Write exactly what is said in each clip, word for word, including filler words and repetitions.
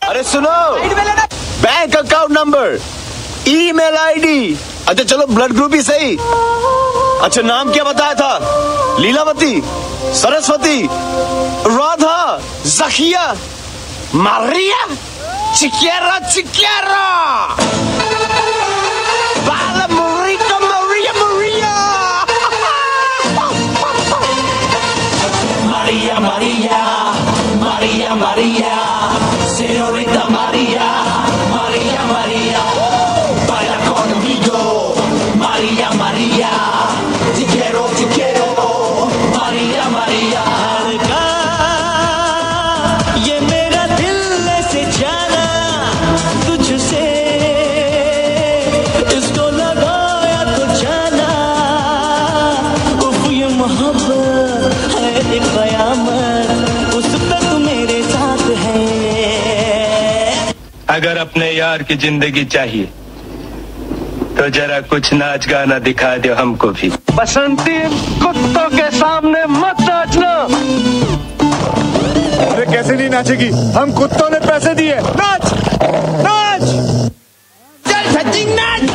अरे सुनो, bank account number, email ID, अच्छा चलो ब्लड ग्रुप ही सही। अच्छा नाम क्या बताया था? लीलावती, सरस्वती, राधा, जखिया, मारिया, चिकेरा चिकेरा, बाला मुरिका मरिया मरिया, Maria Maria, Maria Maria, señorita Maria, Maria Maria, baila conmigo, Maria Maria, te quiero, te quiero, Maria Maria. ये मेरा दिल से जाना तुझसे, इसको लगाया तो जाना, उफ ये मोहब्बत है एक कयामत, उस पे तू मेरे साथ है। अगर अपने यार की जिंदगी चाहिए तो जरा कुछ नाच गाना दिखा दो हमको भी। बसंती कुत्तों के सामने मत नाचना। अरे कैसे नहीं नाचेगी, हम कुत्तों ने पैसे दिए, नाच नाच चल सच्ची नाच।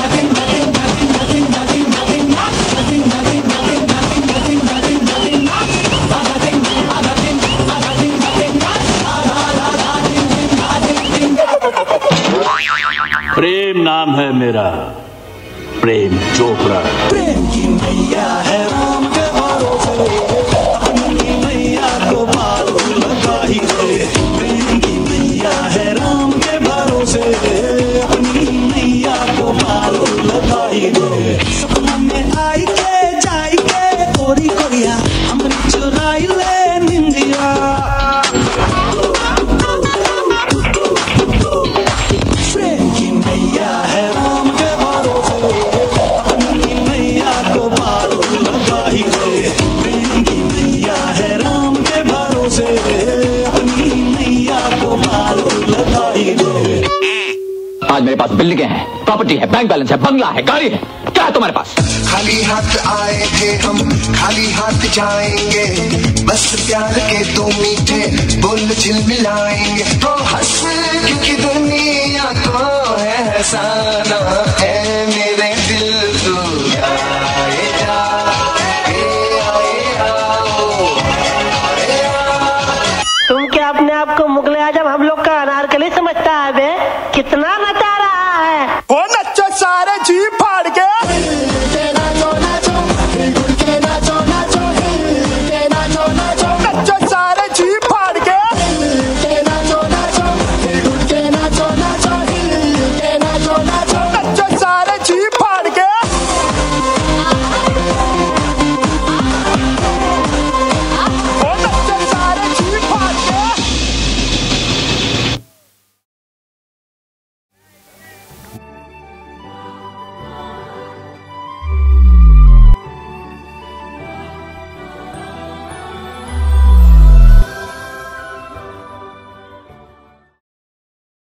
प्रेम नाम है मेरा, प्रेम चोपड़ा। प्रेम की मैया है राम के भरोसे, अपनी मैया को पालो लगा ही दे। प्रेम की मैया है राम के भरोसे, अपनी मैया को पालो लगा ही दे। सपना में आई के जाई के कोरी कोरिया, हमने चुराई ले निंदिया। प्रेम की मैया है राम के भरोसे, अपनी मैया को पालो लगा ही दे। प्रेम की मैया है राम के भरोसे, अपनी मैया को पालो लगा ही दे। आज मेरे पास बिल्डिंगें हैं, प्रॉपर्टी है, बैंक बैलेंस है, बंगला है, गाड़ी है, क्या है तुम्हारे पास? खाली हाथ आए थे हम, खाली हाथ जाएंगे, बस प्यार के दो मीठे बोल झिलमिलाएंगे। तो हंस क्योंकि दुनिया को है हंसाना।